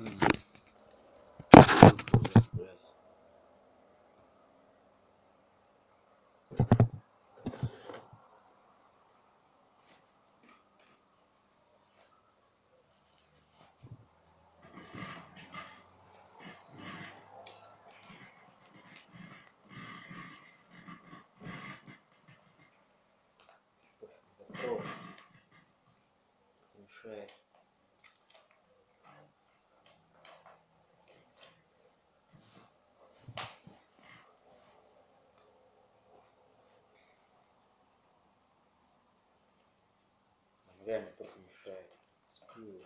Мешает. Реально только мешает. Сплю.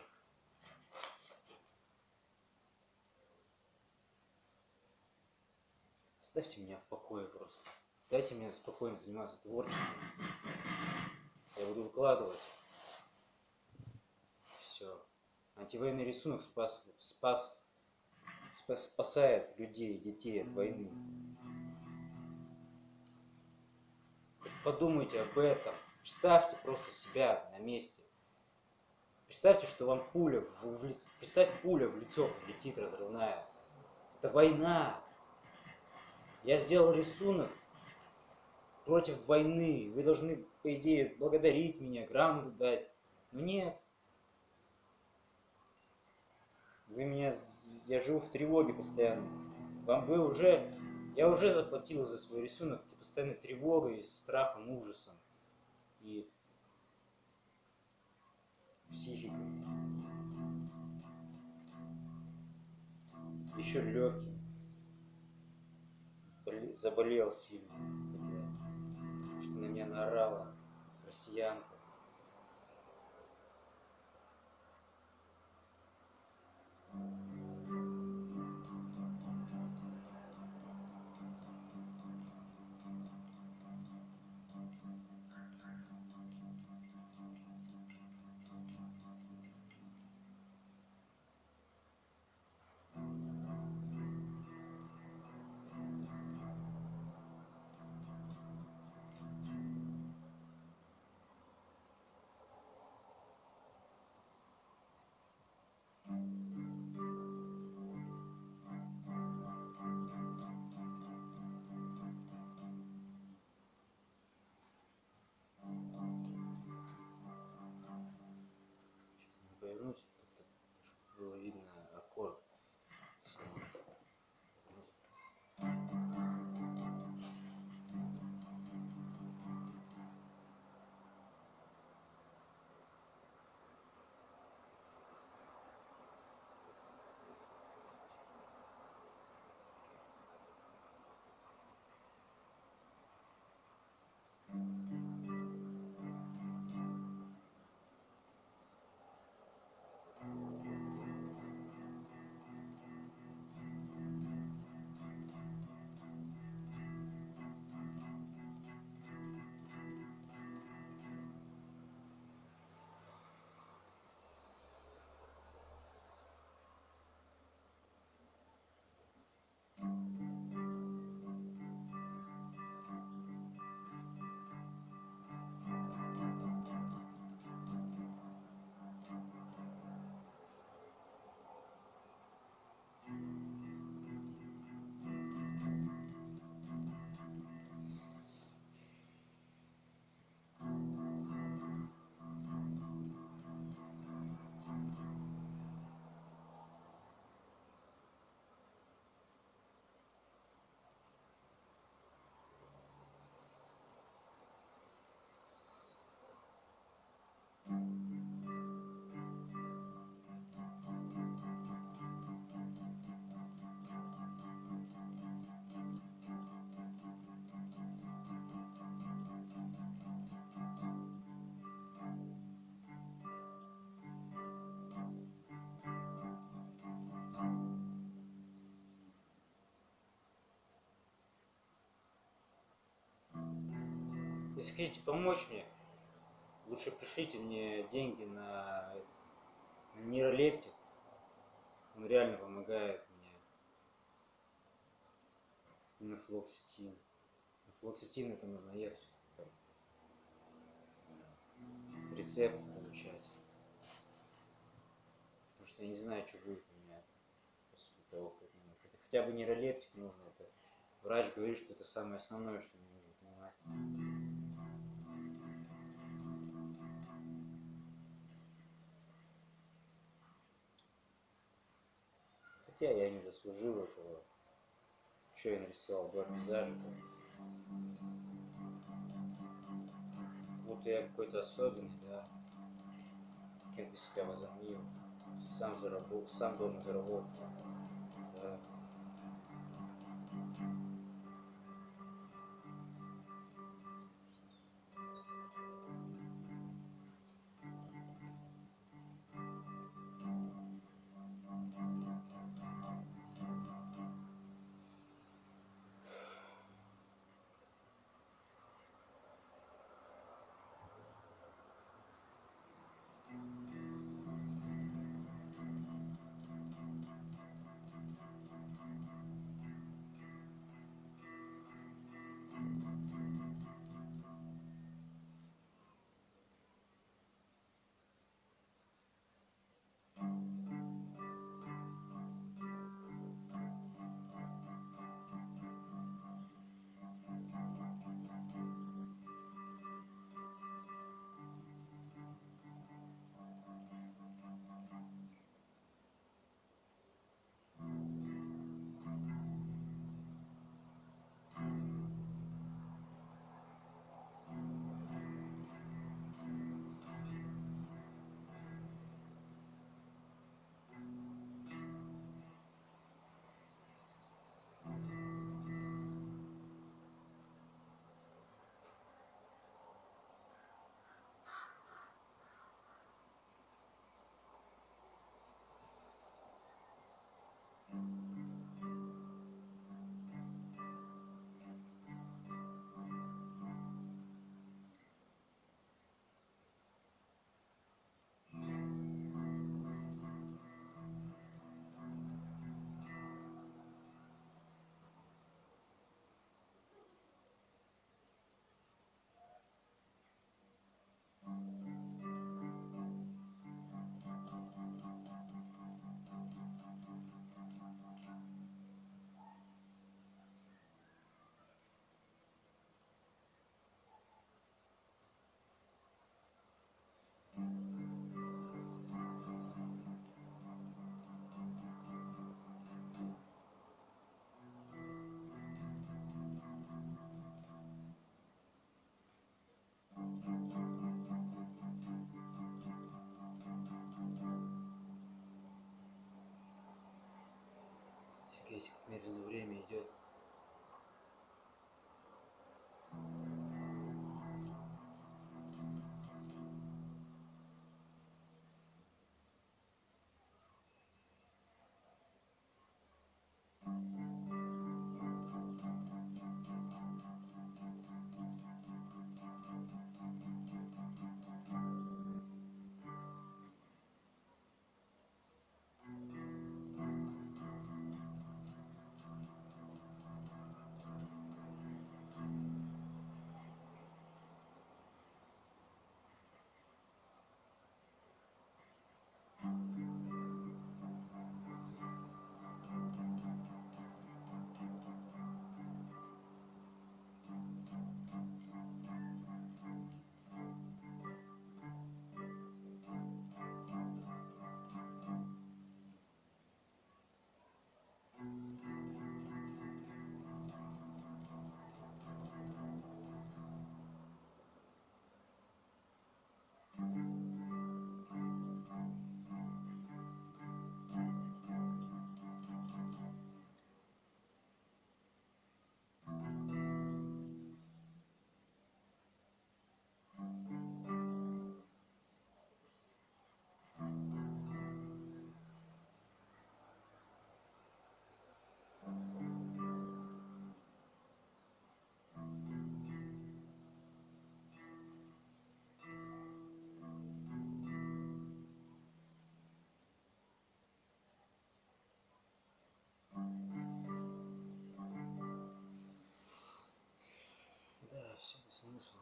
Оставьте меня в покое просто. Дайте мне спокойно заниматься творчеством. Я буду выкладывать. Все. Антивоенный рисунок спасает людей, детей от войны. Подумайте об этом. Представьте просто себя на месте. Представьте, что вам пуля в лицо. Представьте, пуля в лицо летит разрывная. Это война. Я сделал рисунок против войны. Вы должны, по идее, благодарить меня, грамоту дать. Но нет. Я живу в тревоге постоянно. Я уже заплатил за свой рисунок постоянной тревогой, страхом, ужасом и психикой. Еще легким. Заболел сильно, потому что на меня наорала россиянка. Повернуть, чтобы было видно аккорд. Если хотите помочь мне, лучше пришлите мне деньги на нейролептик. Он реально помогает мне. На флоксетин. На флоксетин это нужно ехать. Рецепт получать. Потому что я не знаю, что будет у меня. того, как, ну, это хотя бы нейролептик нужно. Это врач говорит, что это самое основное, что мне нужно понимать. Хотя я не заслужил этого. Что я нарисовал? Два пейзажа. Вот я какой-то особенный, да. Кем ты себя возомнил. Сам заработал, сам должен заработать. Да. Офигеть, как медленно время идет. Да, все бессмысленно.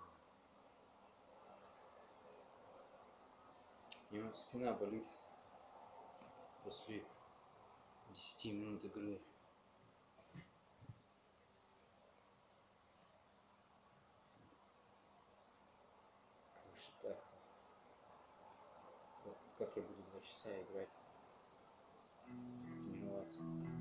Немного спина болит после 10 минут игры. Как же так-то? Вот как я буду 2 часа играть? Тренироваться.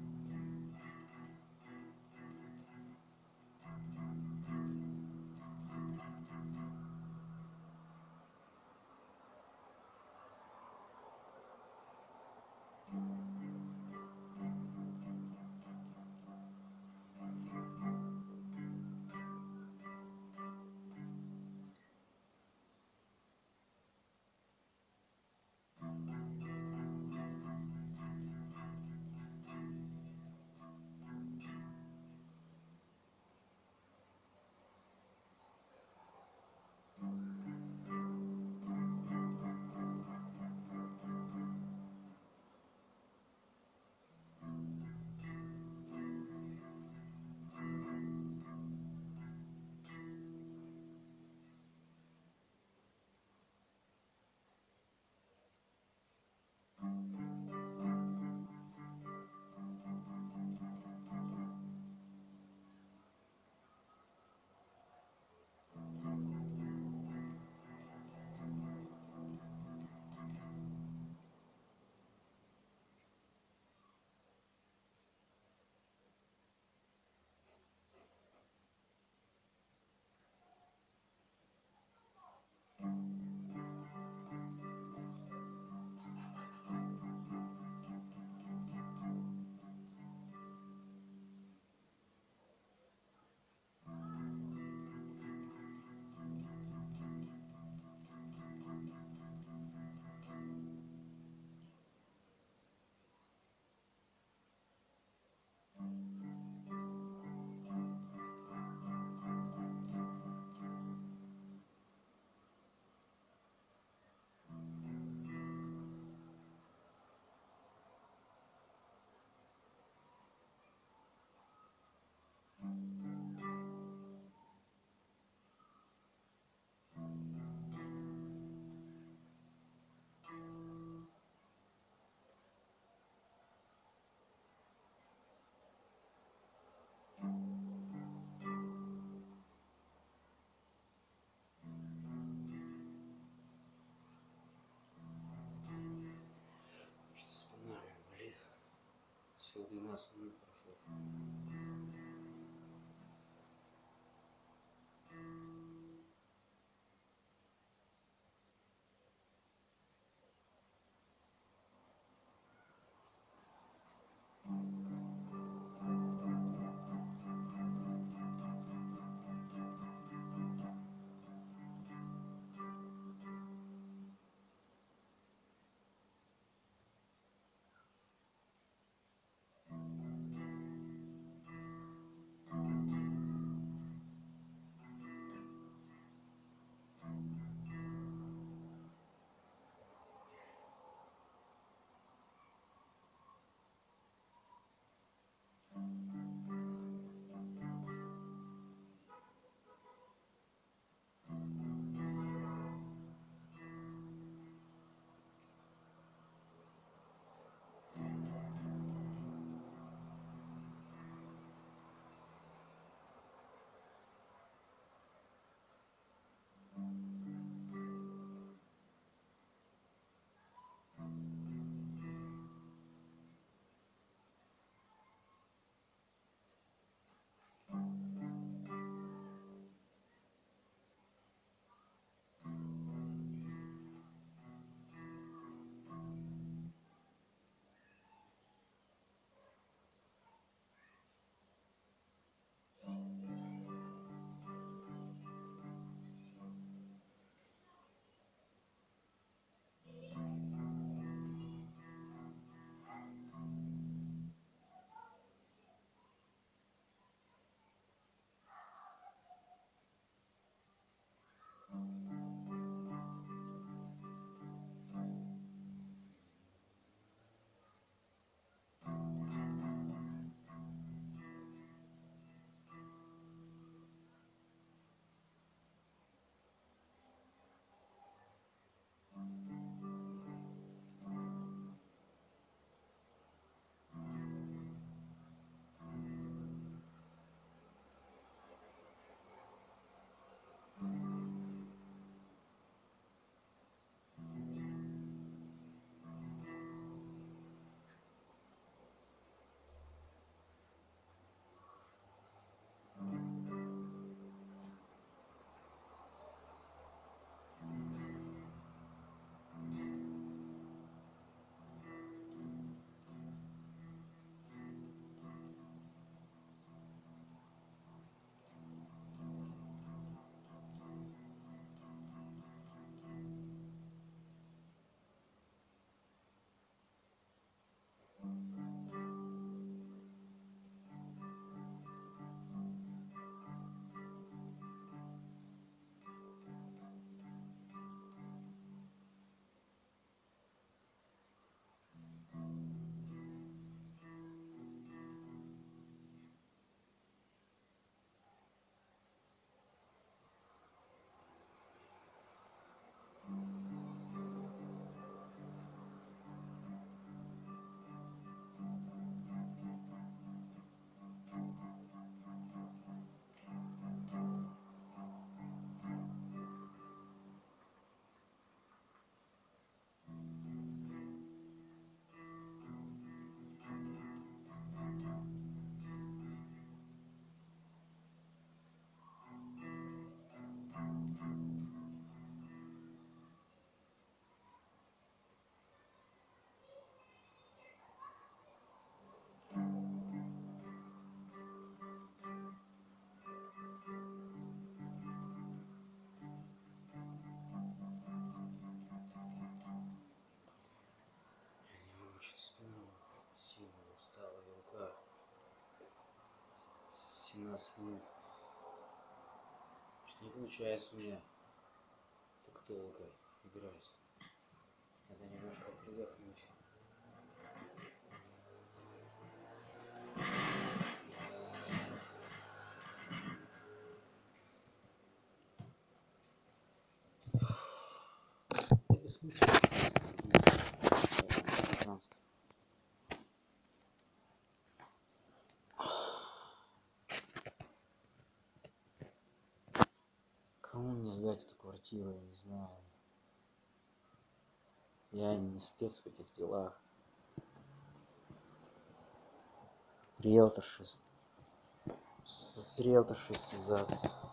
Что спина болит. Всего 12 минут прошло. 17 минут. Что не получается у меня так долго играть. Надо немножко передохнуть. Это бессмысленно. Кому мне сдать эту квартиру, я не знаю. Я не спец в этих делах. Риэлторши. С риэлторшей связаться.